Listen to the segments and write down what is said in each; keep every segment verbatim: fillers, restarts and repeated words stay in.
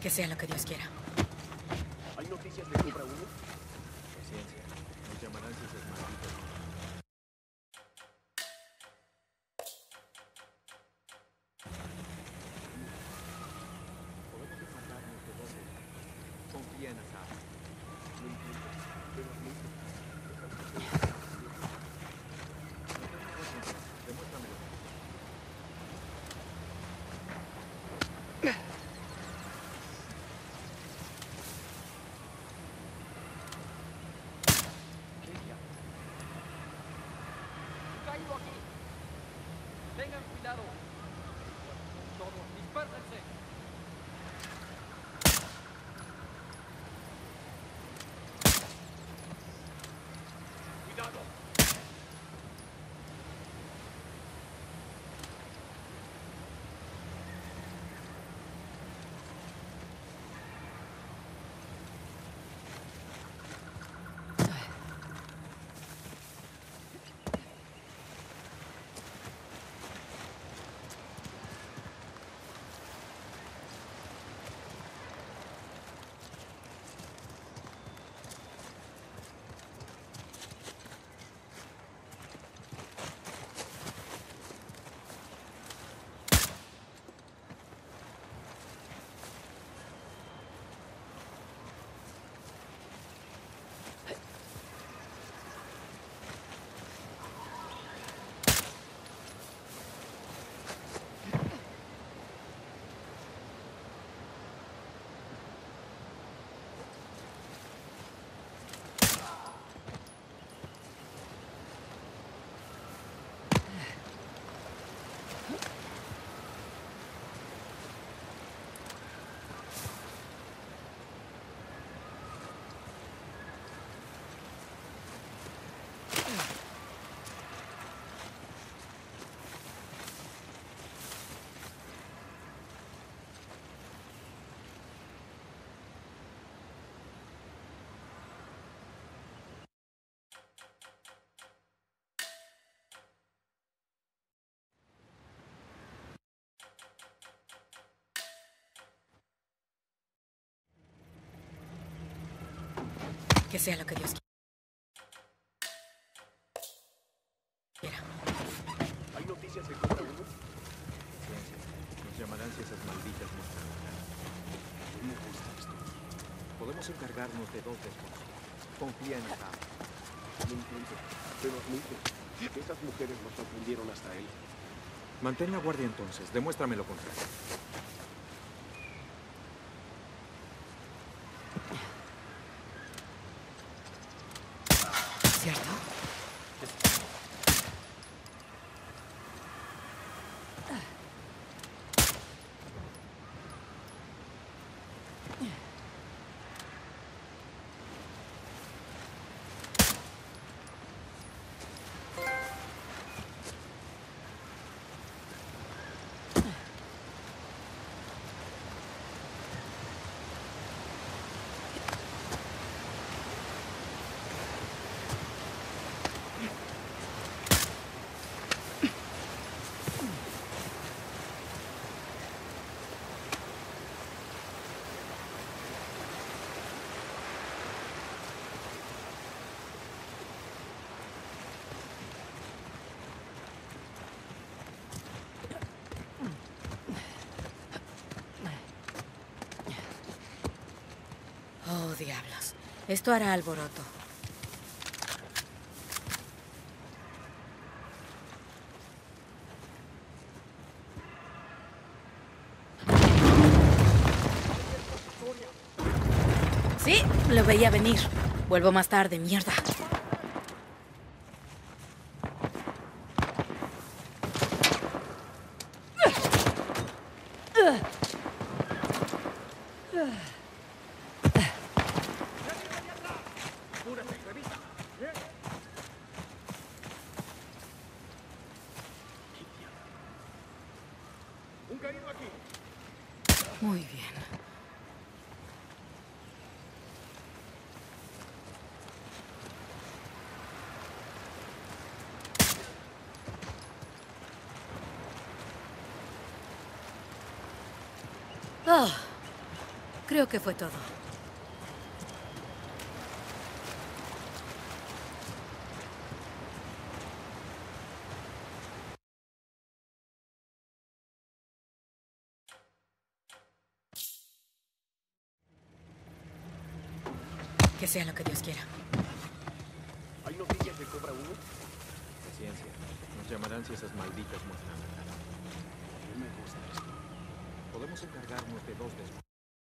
Que sea lo que Dios quiera. ¿Hay noticias de Cobra uno? Paciencia. Nos llamarán si esos malditos. Podemos encargarnos de dónde. Confía en Azar. No entiendo. Pero no. Demuéstramelo. ¡Caído aquí! ¡Tengan cuidado! Todos, dispérsense. ¡Cuidado! Que sea lo que Dios quiera. ¿Hay noticias de Cobra uno? Paciencia. Nos llamarán si esas malditas muestran la cara. No me gusta esto. Podemos encargarnos de dos desconocidos. Confía en Azar. No entiendo. Pero admite que esas mujeres nos sorprendieron hasta él. Mantén la guardia entonces. Demuéstrame lo contrario. ¿Cierto? Oh, diablos. Esto hará alboroto. Sí, lo veía venir. Vuelvo más tarde, mierda. ¡Un caído aquí! Muy bien. Oh, Creo que fue todo. Que sea lo que Dios quiera. ¿Hay noticias de Cobra uno? Paciencia. Nos llamarán si esas malditas muestran la cara. No me gusta esto. Podemos encargarnos de dos después.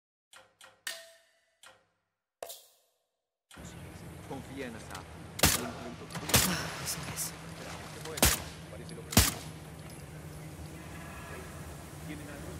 Confía en Asaf. Ah, eso es. Parece lo primero. ¿Tienen algo?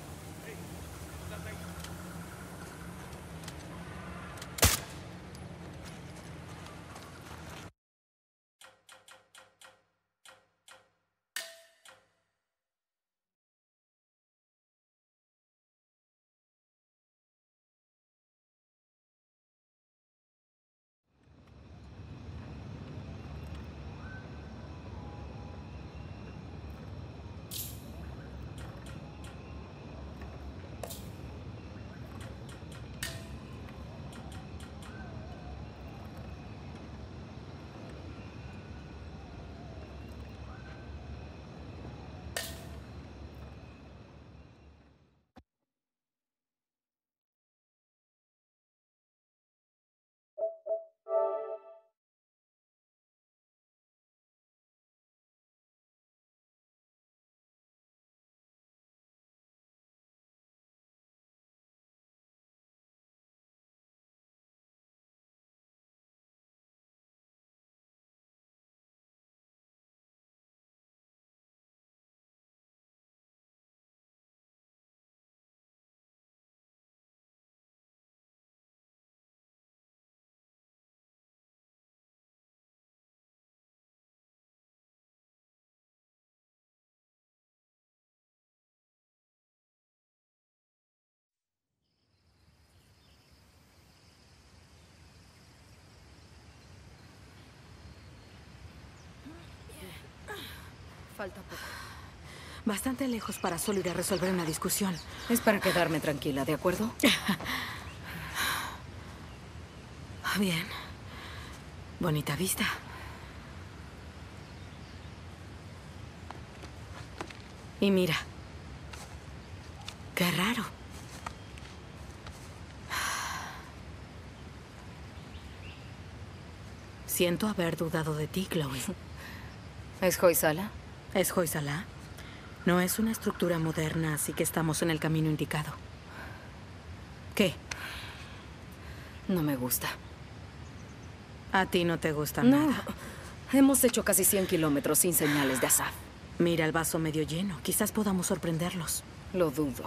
Falta poco. Bastante lejos para solo ir a resolver una discusión. Es para quedarme tranquila, ¿de acuerdo? Bien. Bonita vista. Y mira. Qué raro. Siento haber dudado de ti, Chloe. ¿Es Hoysala? ¿Es Hoysala? No es una estructura moderna, así que estamos en el camino indicado. ¿Qué? No me gusta. A ti no te gusta No. nada. Hemos hecho casi cien kilómetros sin señales de Asaf. Mira el vaso medio lleno. Quizás podamos sorprenderlos. Lo dudo.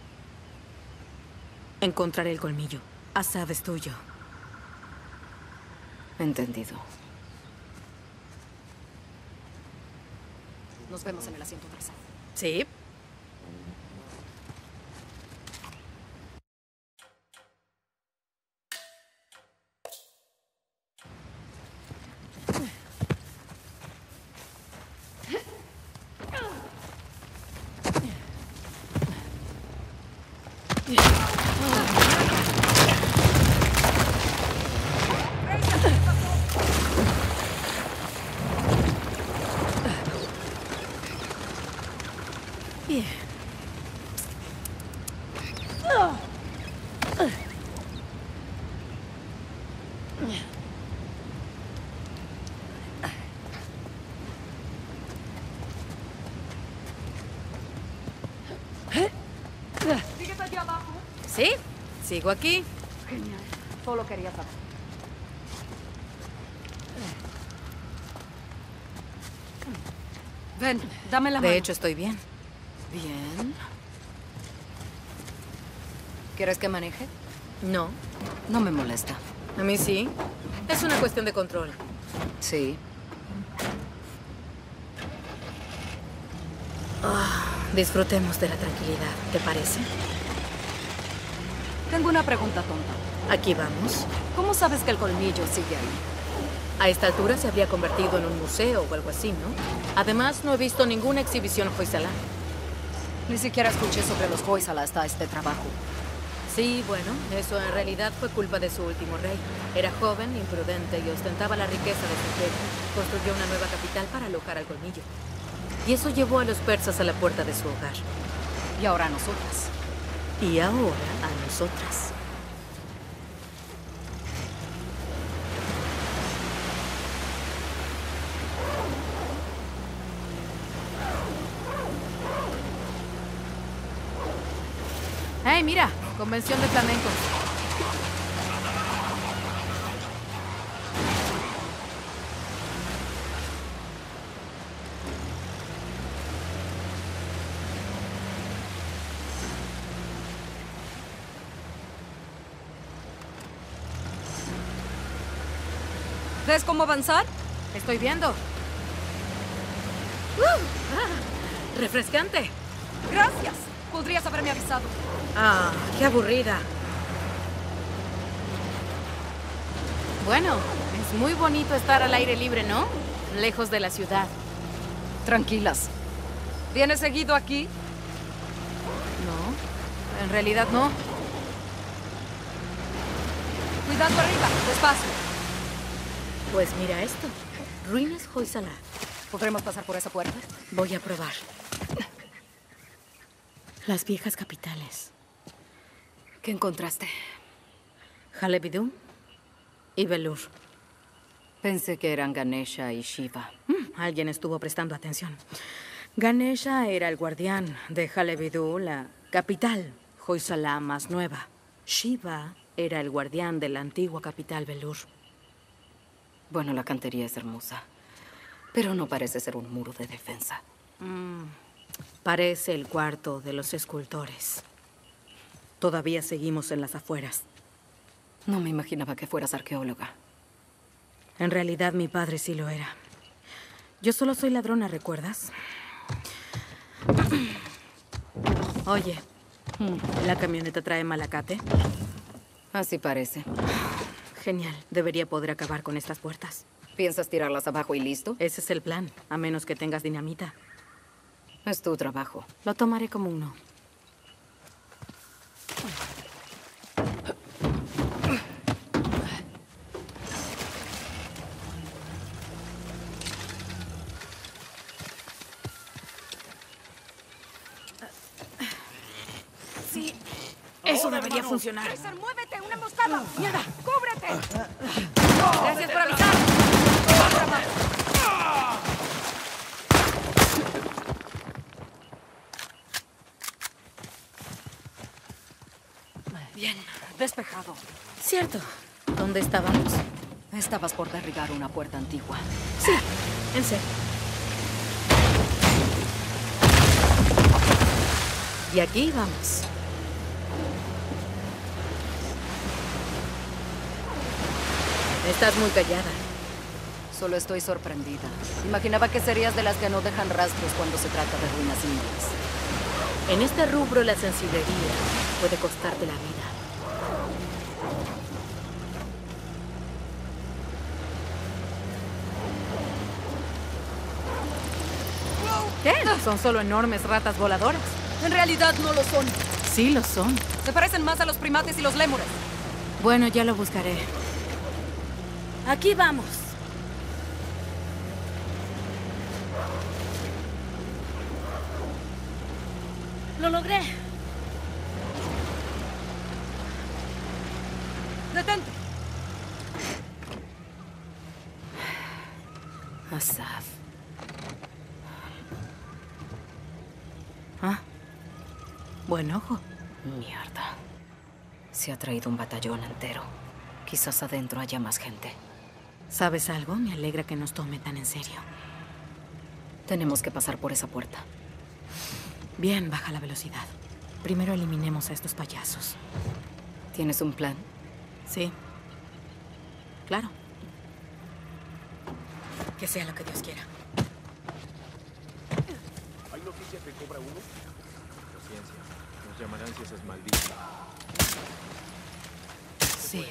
Encontraré el colmillo. Asaf es tuyo. Entendido. Nos vemos en el asiento trasero. ¿Sí? Bien. ¿Sigues allá abajo? ¿Sí? Sigo aquí. Genial. Solo quería saber. Ven, dame la mano. De hecho, estoy bien. Bien. ¿Quieres que maneje? No. No me molesta. A mí sí. Es una cuestión de control. Sí. Disfrutemos de la tranquilidad, ¿te parece? Tengo una pregunta tonta. Aquí vamos. ¿Cómo sabes que el colmillo sigue ahí? A esta altura se habría convertido en un museo o algo así, ¿no? Además, no he visto ninguna exhibición Hoysala. Ni siquiera escuché sobre los Hoysala hasta este trabajo. Sí, bueno, eso en realidad fue culpa de su último rey. Era joven, imprudente y ostentaba la riqueza de su reino. Construyó una nueva capital para alojar al colmillo. Y eso llevó a los persas a la puerta de su hogar. Y ahora a nosotras. Y ahora a nosotras. ¡Hey, mira! Convención de flamencos. ¿Ves cómo avanzar? Estoy viendo. ¡Uh! ¡Ah! ¡Refrescante! Gracias. Podrías haberme avisado. Ah, qué aburrida. Bueno, es muy bonito estar al aire libre, ¿no? Lejos de la ciudad. Tranquilas. ¿Vienes seguido aquí? No, en realidad no. Cuidado arriba, despacio. Pues mira esto. Ruinas Hoysala. ¿Podremos pasar por esa puerta? Voy a probar. Las viejas capitales. ¿Qué encontraste? Halebidu y Velur. Pensé que eran Ganesha y Shiva. Mm, alguien estuvo prestando atención. Ganesha era el guardián de Halebidu, la capital Hoysala más nueva. Shiva era el guardián de la antigua capital Velur. Bueno, la cantería es hermosa, pero no parece ser un muro de defensa. Mm, parece el cuarto de los escultores. Todavía seguimos en las afueras. No me imaginaba que fueras arqueóloga. En realidad, mi padre sí lo era. Yo solo soy ladrona, ¿recuerdas? Oye, ¿la camioneta trae malacate? Así parece. Genial. Debería poder acabar con estas puertas. ¿Piensas tirarlas abajo y listo? Ese es el plan, a menos que tengas dinamita. Es tu trabajo. Lo tomaré como un no. Sí, eso debería funcionar. ¡Kaiser, muévete! ¡Una emboscada! ¡Mierda! ¡Cúbrete! Gracias por avisar. Bien, despejado. Cierto. ¿Dónde estábamos? Estabas por derribar una puerta antigua. Sí, en serio. Y aquí vamos. Estás muy callada. Solo estoy sorprendida. Imaginaba que serías de las que no dejan rastros cuando se trata de ruinas indias. En este rubro la sensiblería puede costarte la vida. ¿Qué? Son solo enormes ratas voladoras. En realidad no lo son. Sí, lo son. Se parecen más a los primates y los lémures. Bueno, ya lo buscaré. Aquí vamos. Lo logré. ¡Detente! Asaf. Ah. Buen ojo. Mierda. Se ha traído un batallón entero. Quizás adentro haya más gente. ¿Sabes algo? Me alegra que nos tome tan en serio. Tenemos que pasar por esa puerta. Bien, baja la velocidad. Primero eliminemos a estos payasos. ¿Tienes un plan? Sí. Claro. Que sea lo que Dios quiera. ¿Hay noticias de Cobra uno? Paciencia. Nos llamarán si esas malditas. Sí.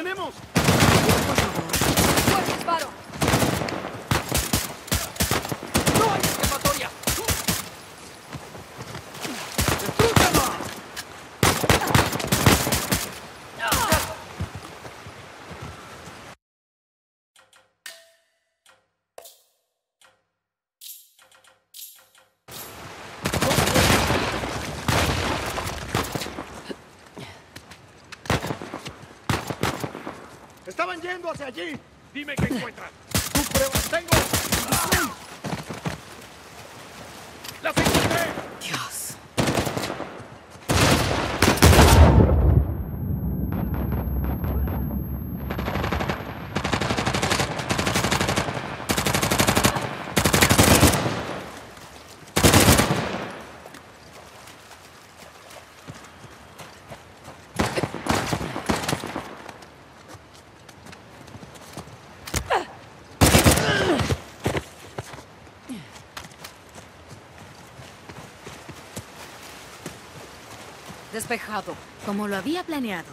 tenemos! ¡Buen disparo! ¡No hay escapatoria! ¡Destrúyalo! ¡Estaban yendo hacia allí! Dime qué encuentran. ¡Tú pruebas! ¡Tengo! ¡Las encontré! Dios. Despejado. Como lo había planeado.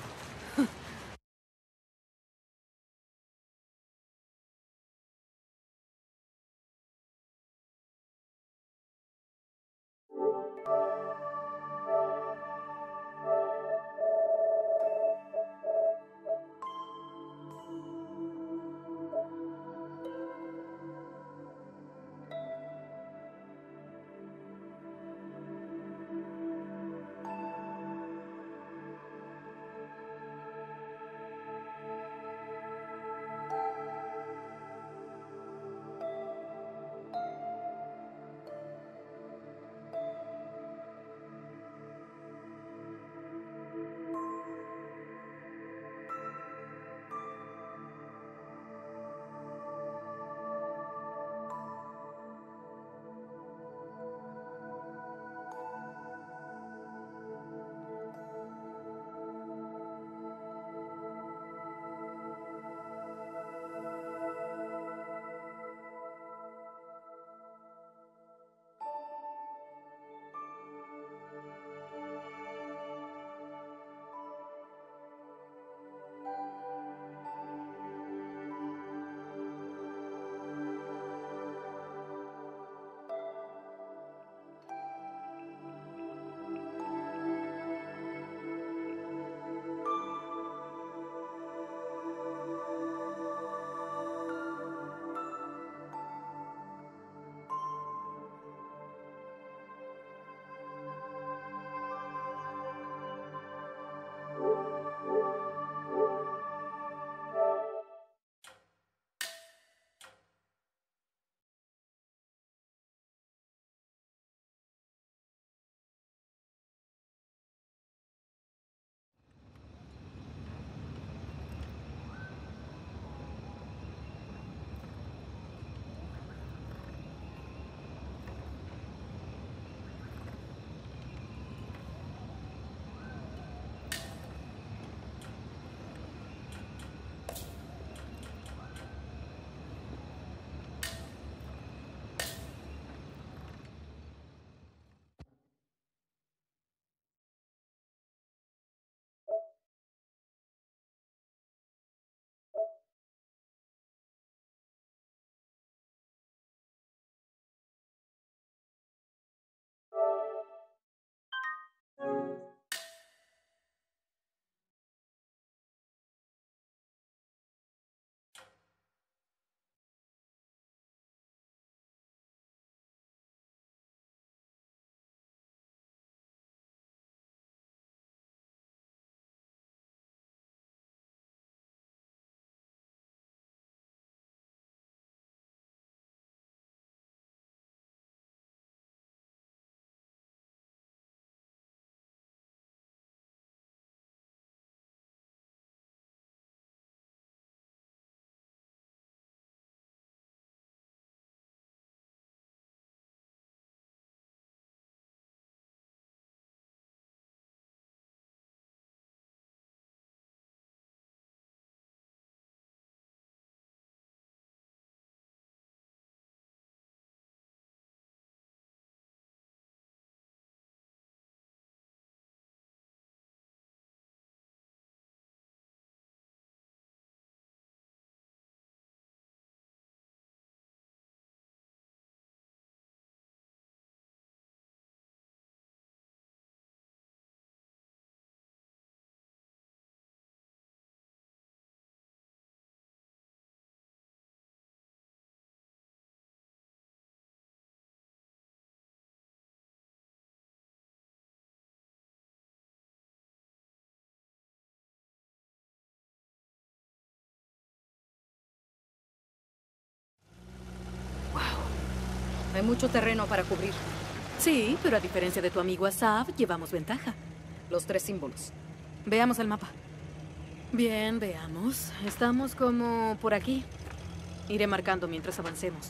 Hay mucho terreno para cubrir. Sí, pero a diferencia de tu amigo Asaf, llevamos ventaja. Los tres símbolos. Veamos el mapa. Bien, veamos. Estamos como por aquí. Iré marcando mientras avancemos.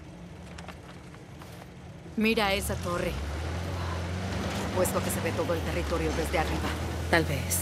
Mira esa torre. Puesto que se ve todo el territorio desde arriba. Tal vez.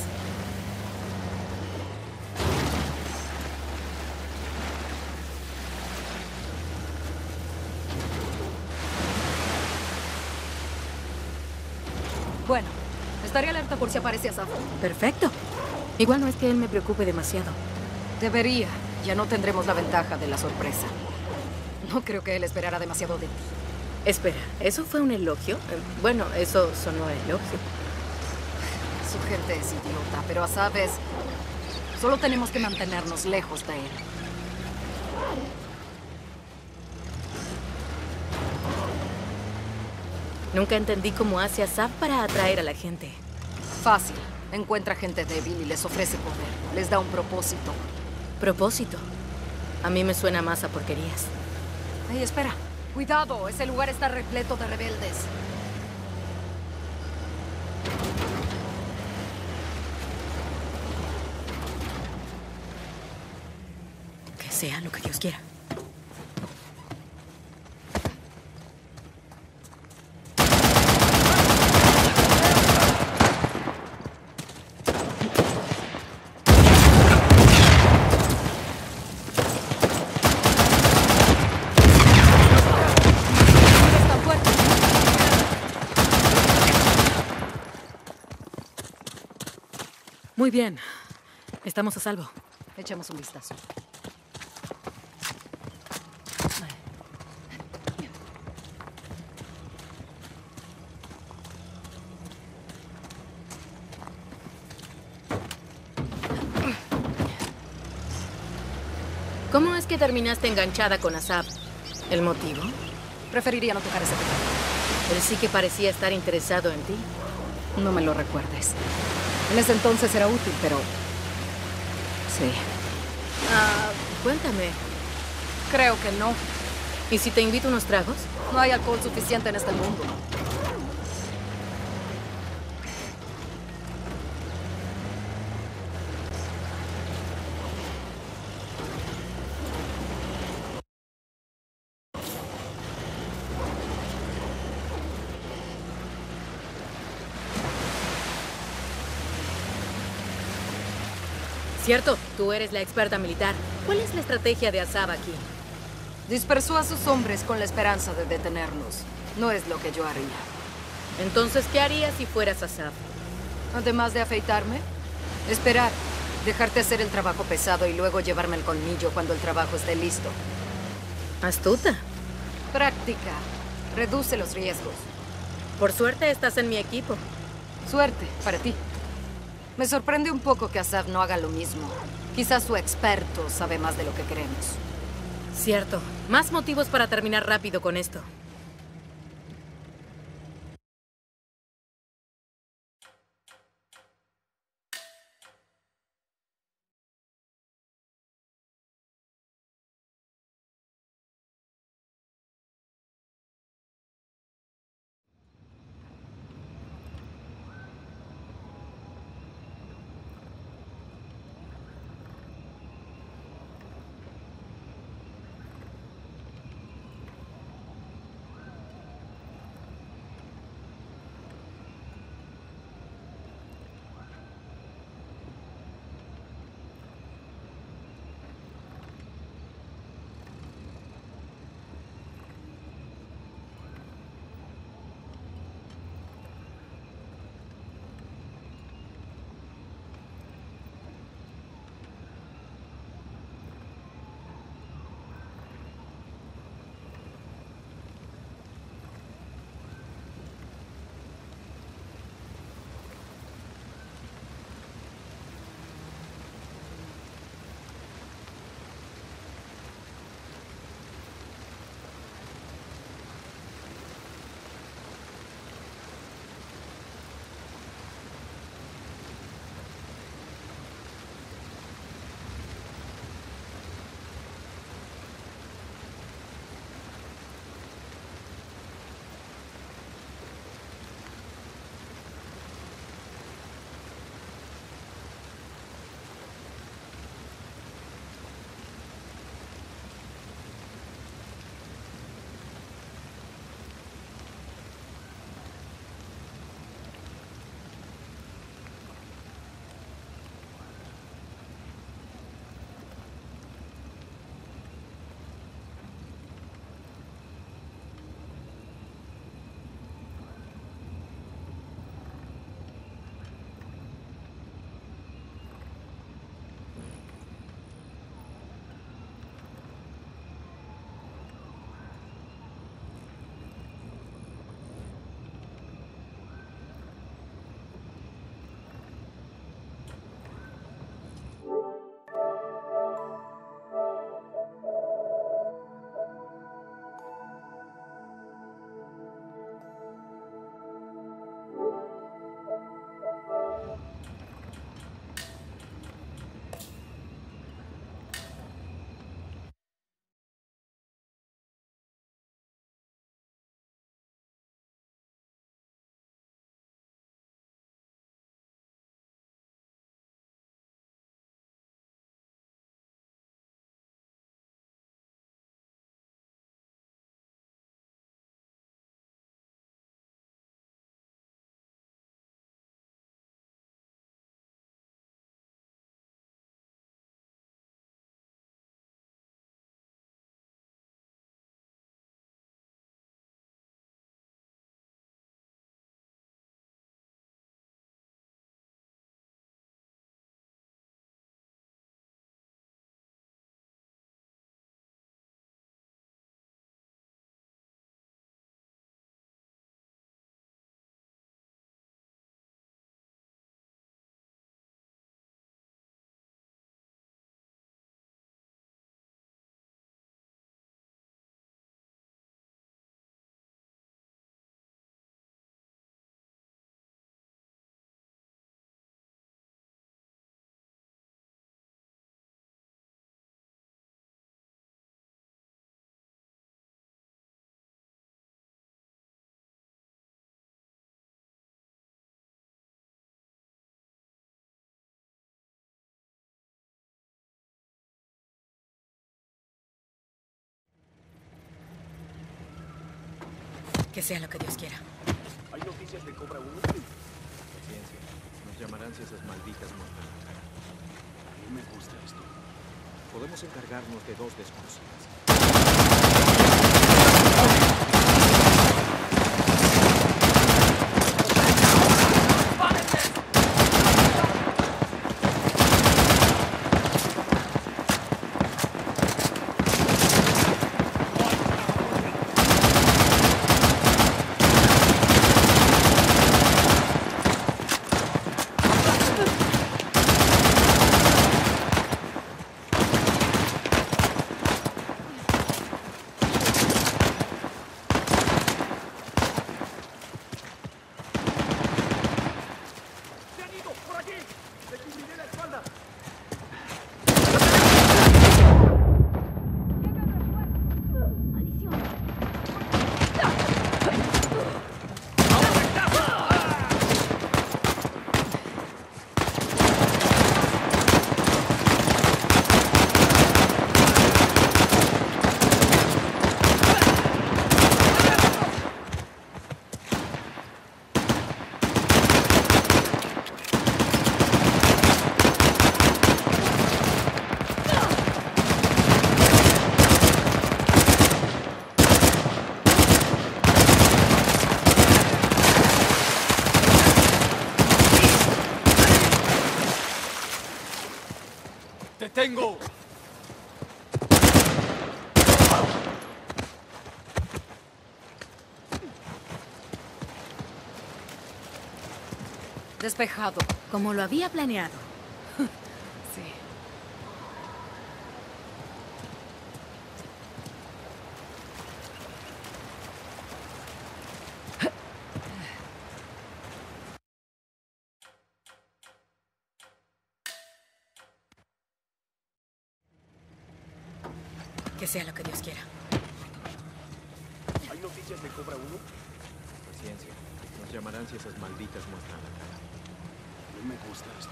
Bueno, estaré alerta por si aparece Asaf. Perfecto. Igual no es que él me preocupe demasiado. Debería. Ya no tendremos la ventaja de la sorpresa. No creo que él esperara demasiado de ti. Espera, ¿eso fue un elogio? Eh, Bueno, eso sonó a elogio. Su gente es idiota, pero Asaf es... Solo tenemos que mantenernos lejos de él. Nunca entendí cómo hace Asaf para atraer a la gente. Fácil. Encuentra gente débil y les ofrece poder. Les da un propósito. Propósito. A mí me suena más a porquerías. Hey, espera. Cuidado, ese lugar está repleto de rebeldes. Que sea lo que Dios quiera. Está fuerte. Muy bien. Estamos a salvo. Echemos un vistazo. ¿Cómo es que terminaste enganchada con Asaf? ¿El motivo? Preferiría no tocar ese tema. Él sí que parecía estar interesado en ti. No me lo recuerdes. En ese entonces era útil, pero... Sí. Ah, cuéntame. Creo que no. ¿Y si te invito unos tragos? No hay alcohol suficiente en este mundo. Cierto, tú eres la experta militar. ¿Cuál es la estrategia de Asaf aquí? Dispersó a sus hombres con la esperanza de detenernos. No es lo que yo haría. Entonces, ¿qué harías si fueras Asaf? Además de afeitarme, esperar, dejarte hacer el trabajo pesado y luego llevarme el colmillo cuando el trabajo esté listo. Astuta. Práctica. Reduce los riesgos. Por suerte estás en mi equipo. Suerte, para ti. Me sorprende un poco que Asaf no haga lo mismo. Quizás su experto sabe más de lo que queremos. Cierto. Más motivos para terminar rápido con esto. Que sea lo que Dios quiera. ¿Hay noticias de Cobra uno? Paciencia. Nos llamarán si esas malditas muestran la cara. No me gusta esto. Podemos encargarnos de dos desconocidas. ¡Te tengo! Despejado. Como lo había planeado. Sí. Que sea lo que Dios quiera. ¿Hay noticias de Cobra uno? Paciencia. Nos llamarán si esas malditas muestran la cara. No me gusta esto.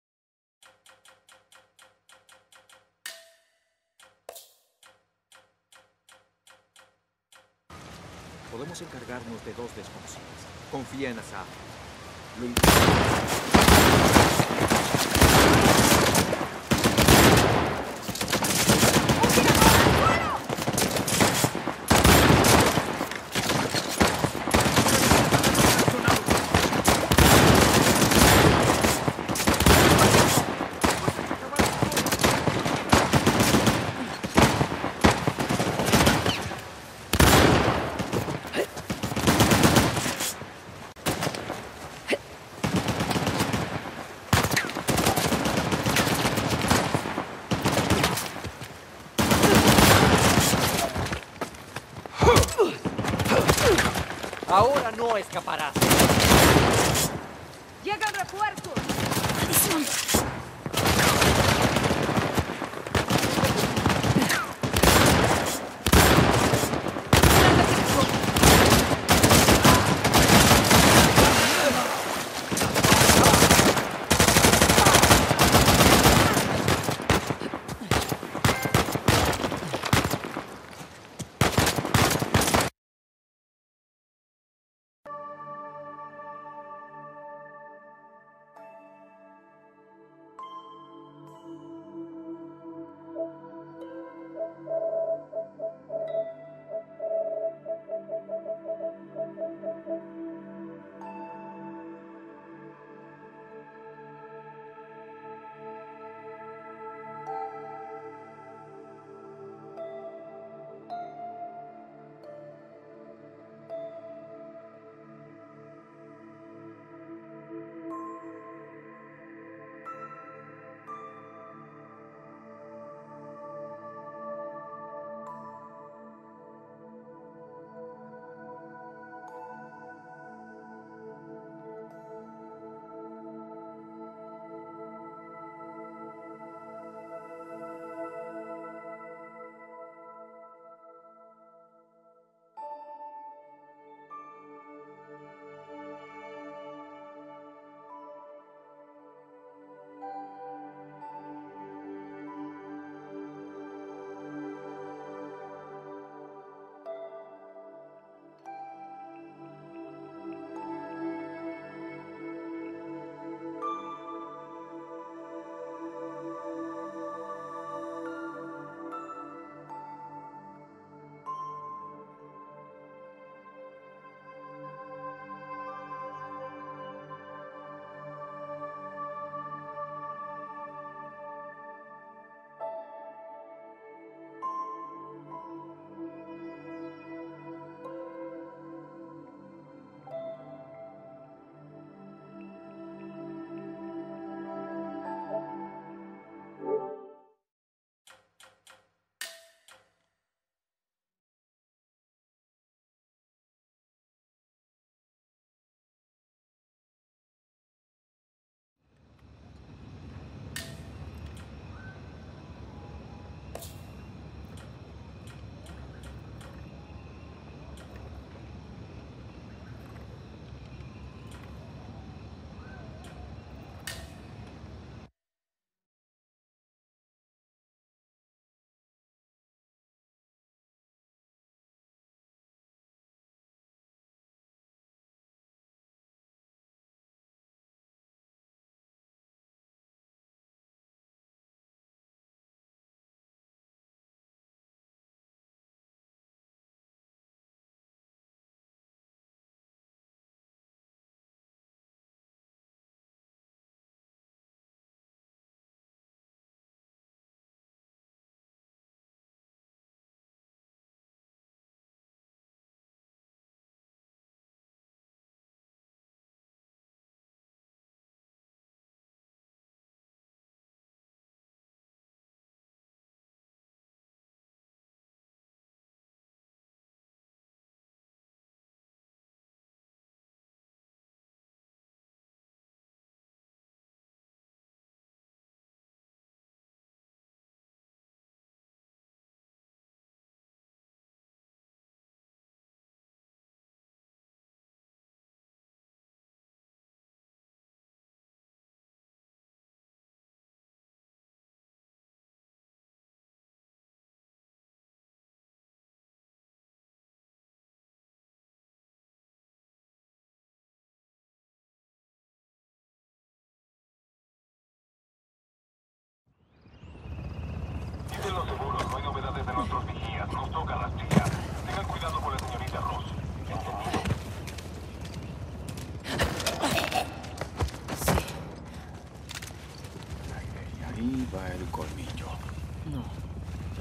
Podemos encargarnos de dos desconocidas. Confía en Asaf. Lo entiendo. Ahora no escaparás. ¡Llegan refuerzos!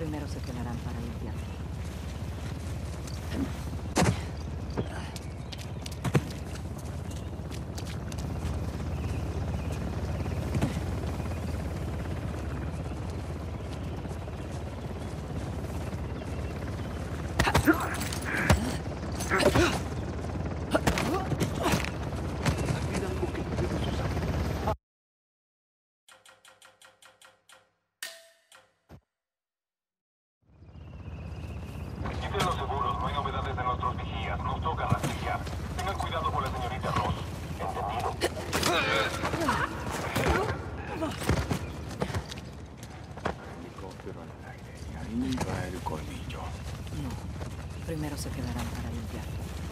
Primero se quedarán para limpiar. Quiten los seguros, no hay novedades de nuestros vigías. Nos toca rastrillar. Tengan cuidado con la señorita Ross. ¿Entendido? Helicóptero al aire. Y ahí va el colmillo. No. Primero se quedarán para limpiar.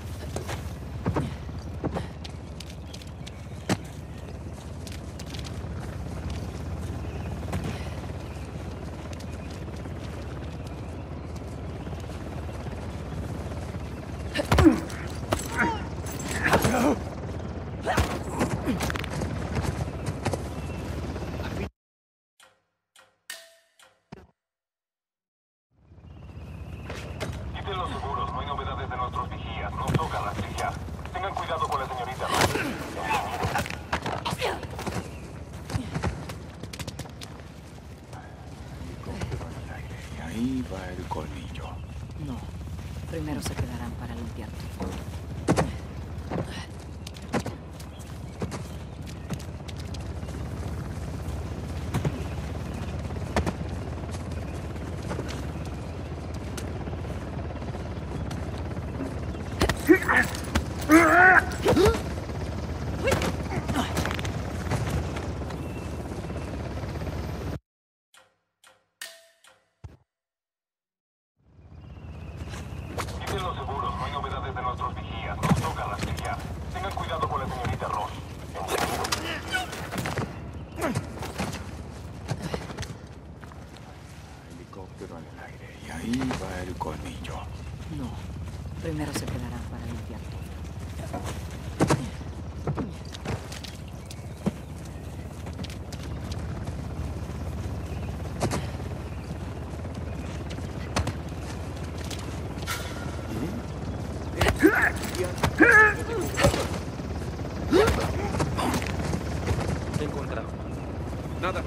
Quiten los seguros, no hay novedades de nuestros vigías. Nos toca rastrillar. Tengan cuidado con la señorita Ross. Helicóptero al aire. Y ahí va el colmillo. No. Primero se quedarán para limpiar. Quiten los seguros, no hay novedades de nuestros vigías. Nos toca rastrillar. Tengan cuidado con la señorita Ross. Helicóptero al aire. Y ahí va el colmillo. No. Primero se quedarán para limpiar. ¿Qué encontraron? Nada.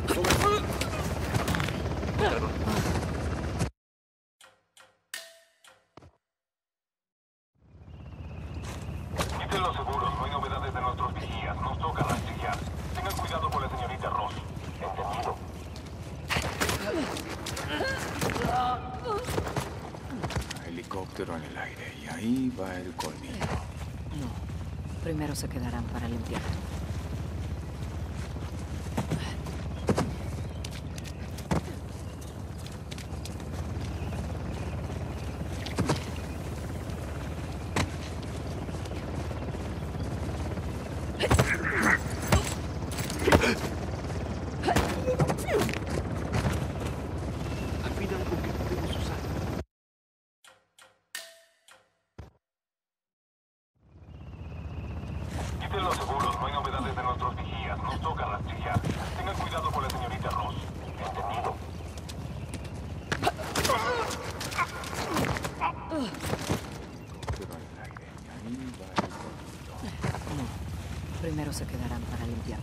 Quiten los seguros, no hay novedades de nuestros vigías. Nos toca rastrillar. Tengan cuidado con la señorita Ross. ¿Entendido? Helicóptero en el aire. Y ahí va el colmillo. No. Primero se quedarán para limpiar. Al fin algo que podemos usar. Quiten los seguros, no hay novedades de nuestros vigías. Nos toca rastrillar. Tengan cuidado con la señorita Ross. ¿Entendido? Helicóptero al aire. Y ahí va el colmillo. No. Primero se quedarán para limpiar.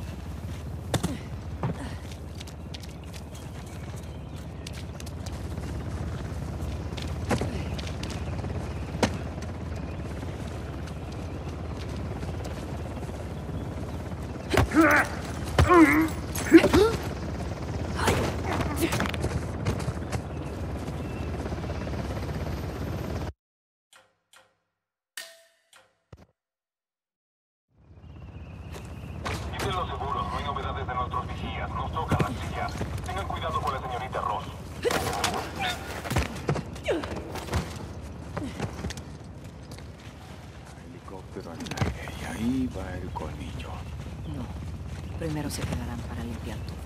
Quiten los seguros, no hay novedades de nuestros vigías. Nos toca rastrillar. Tengan cuidado con la señorita Ross. Helicóptero al aire. Y ahí va el colmillo. No. Primero se quedarán para limpiar todo.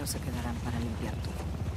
Primero se quedarán para limpiar todo.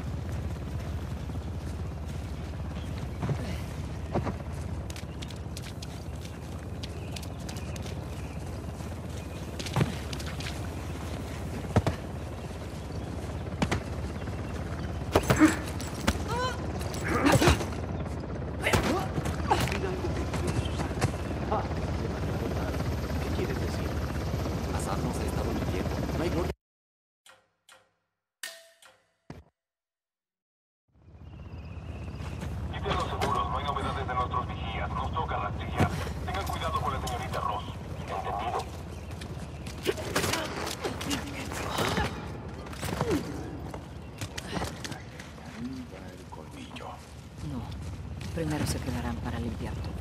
Primero se quedarán para limpiar todo.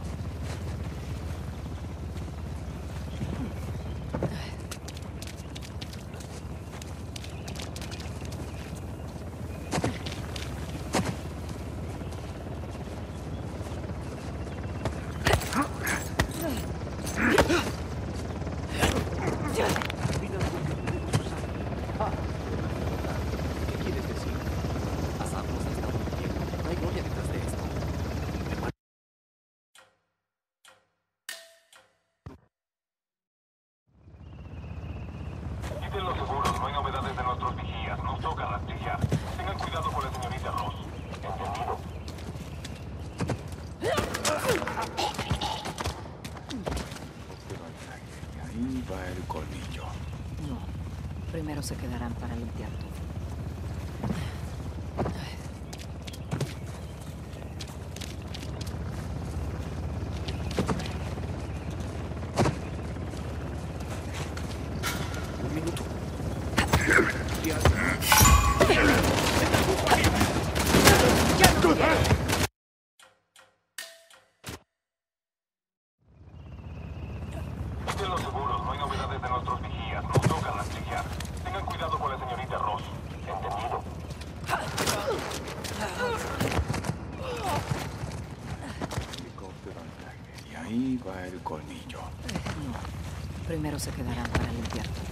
Quiten los seguros, no hay novedades de nuestros vigías. Nos toca rastrillar. Tengan cuidado con la señorita Ross. ¿Entendido? Ahí va el colmillo. No. Primero se quedarán para limpiar todo. Quiten los seguros, no hay novedades de nuestros vigías. Nos toca rastrillar. Tengan cuidado con la señorita Ross. ¿Entendido? Helicóptero al aire. Y ahí va el colmillo. No. Primero se quedarán para limpiar todo.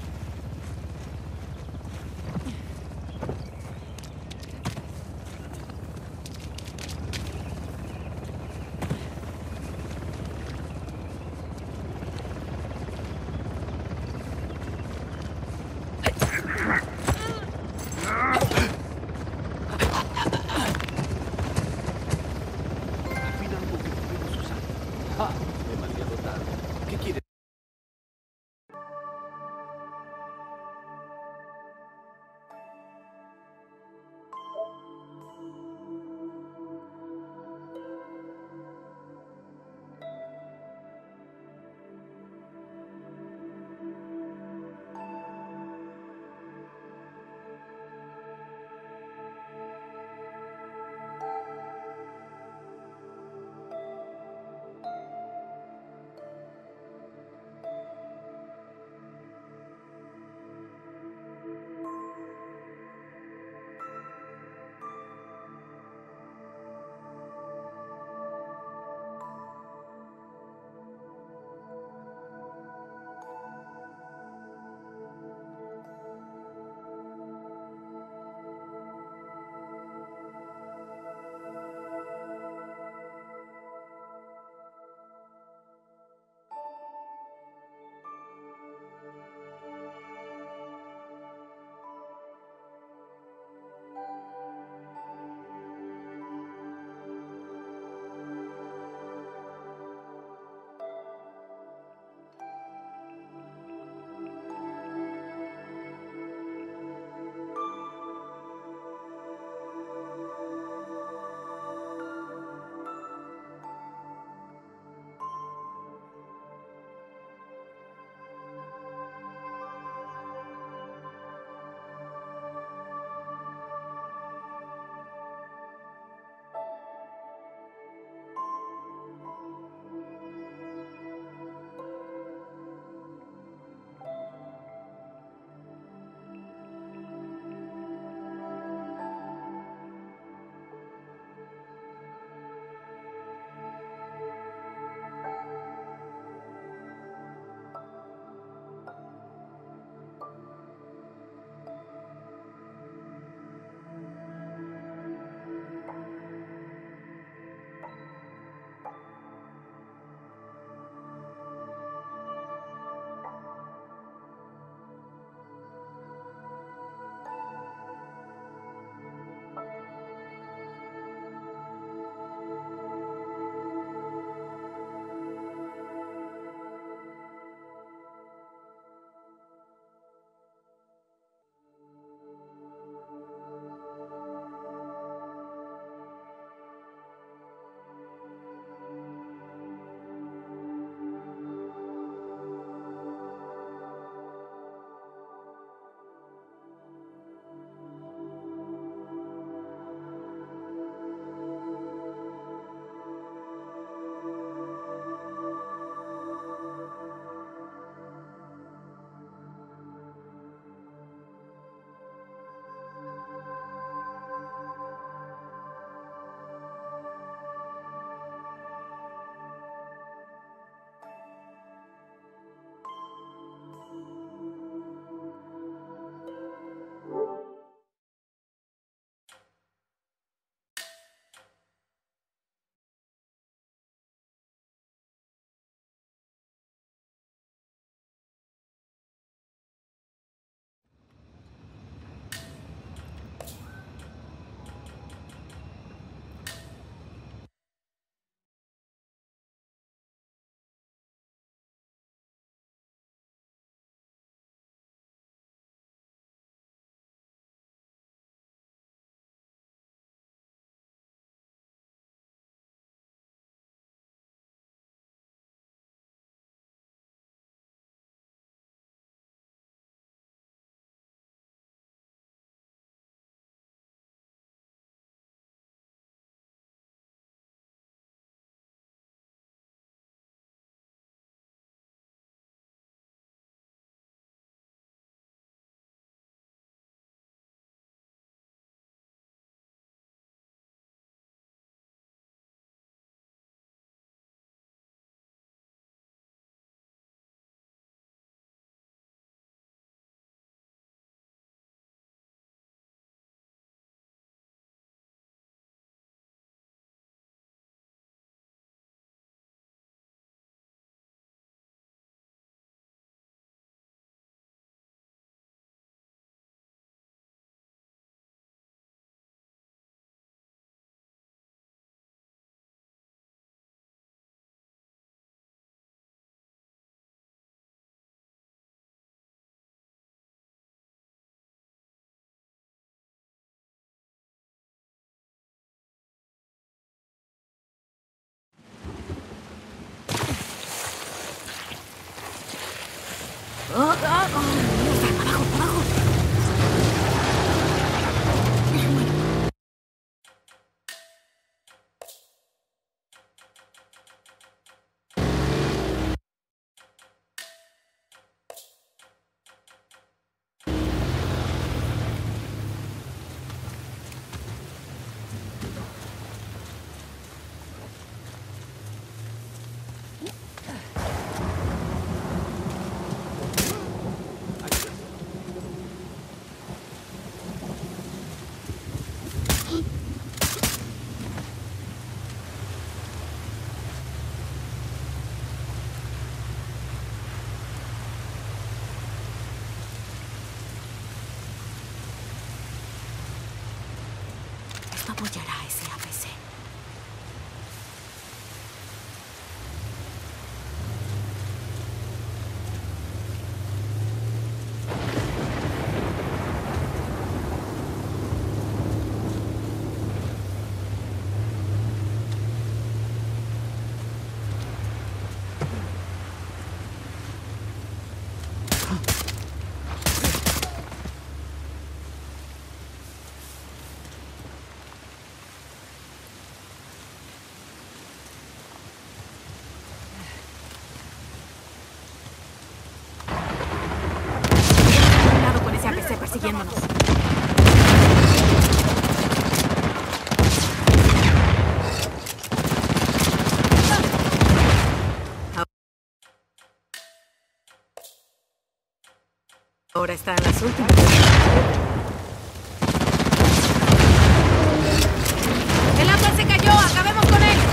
siguiéndonos. Ahora están las últimas. ¡El Atlas se cayó! ¡Acabemos con él!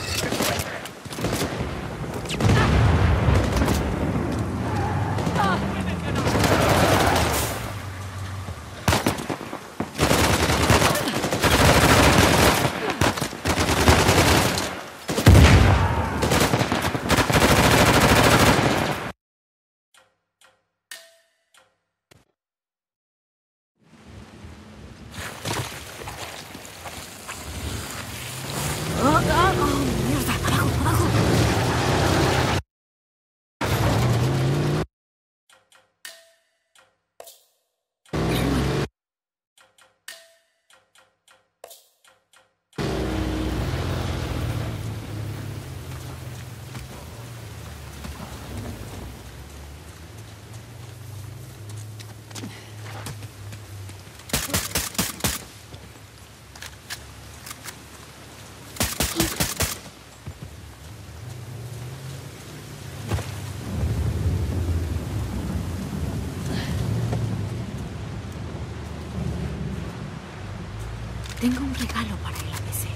Tengo un regalo para el A P C.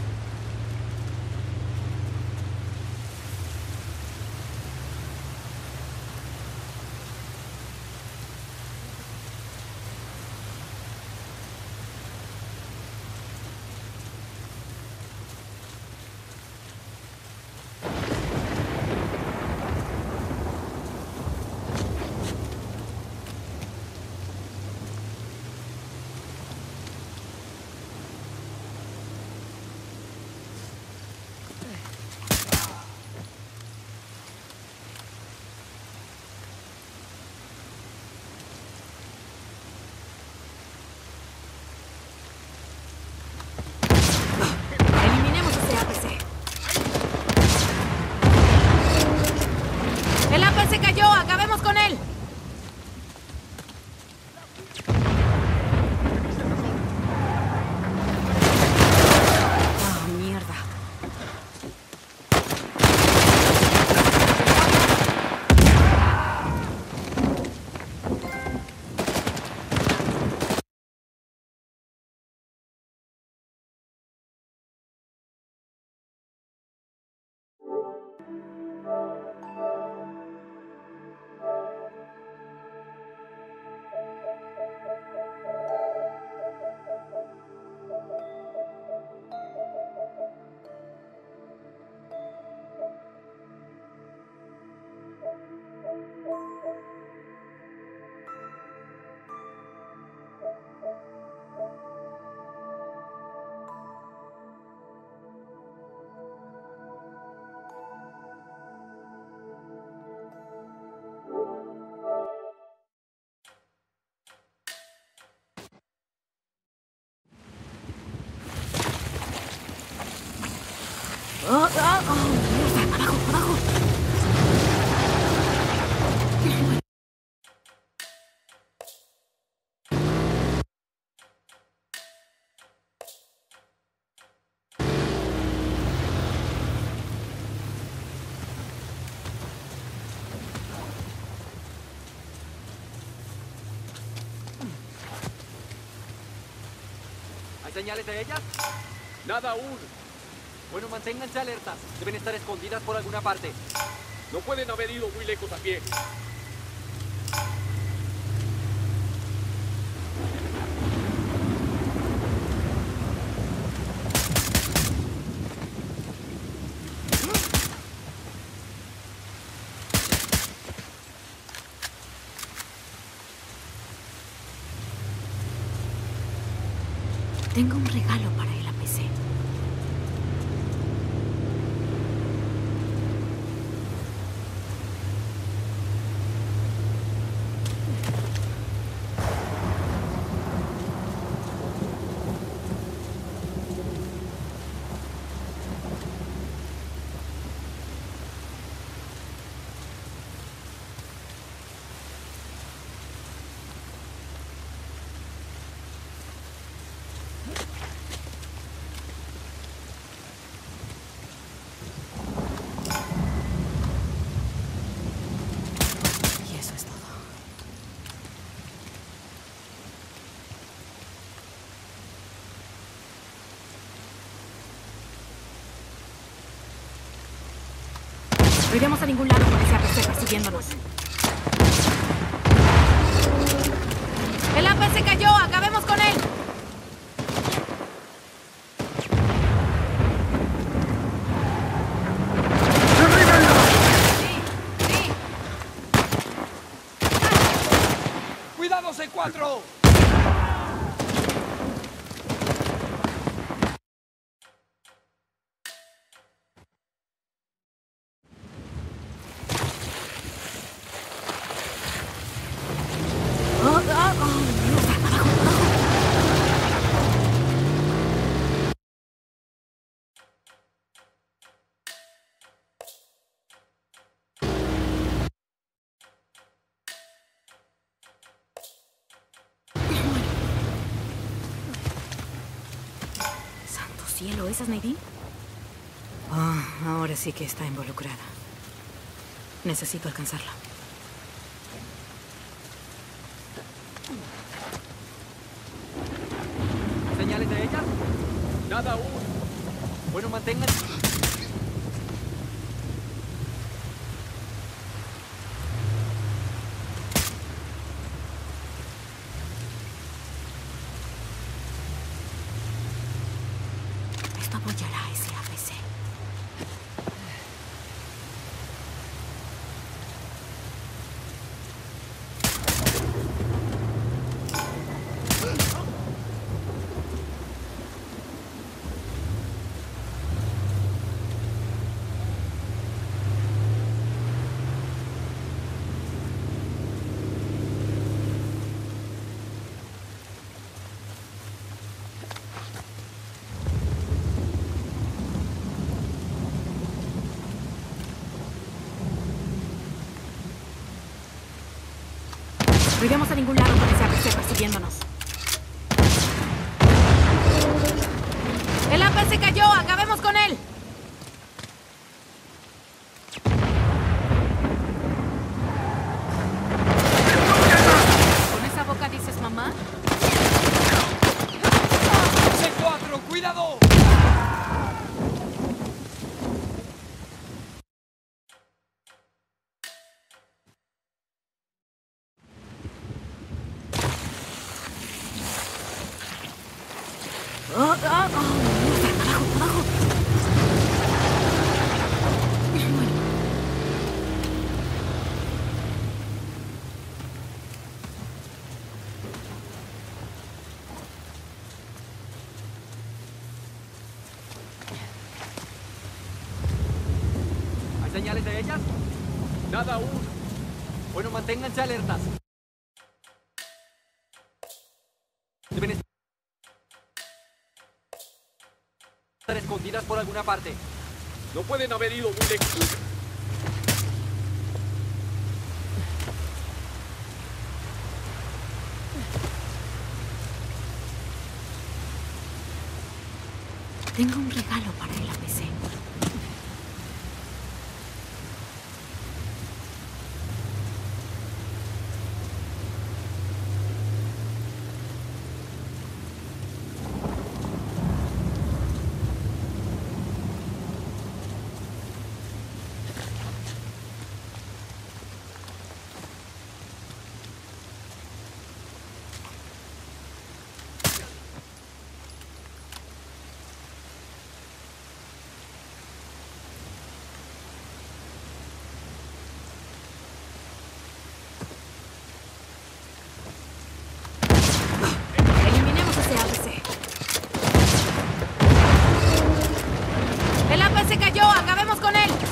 ¡Se cayó! ¡Acabemos con él! ¡Oh, mierda! ¡Oh, oh, oh! ¡Mierda! ¡Abajo, abajo! ¿Hay señales de ellas? Nada aún. Bueno, manténganse alertas. Deben estar escondidas por alguna parte. No pueden haber ido muy lejos a pie. Tengo un regalo para el A P C. No iremos a ningún lado con ese A P C persiguiéndonos. ¡El A P C cayó! ¡Acabemos con él! ¡Cuidado, C cuatro! Oh, oh, oh, mierda, abajo, abajo. Santo cielo, ¿esa es Nadine? Oh, ahora sí que está involucrada. Necesito alcanzarla. ¿Señales de ella? Nada aún. Bueno, mantengan... Esto apoyará a ese A P C. No iremos a ningún lado con ese A P C persiguiéndonos. ¡El A P C cayó! ¡Acabemos con él! ¿Con esa boca dices mamá? C cuatro, cuidado. Oh, oh, oh, mierda, abajo, abajo. Bueno. ¿Hay señales de ellas? Nada aún. Bueno, manténganse alertas. Deben estar escondidas por alguna parte. No pueden haber ido muy lejos. Tengo un regalo para el A P C. Eliminemos ese A P C. ¡El A P C cayó! ¡Acabemos con él!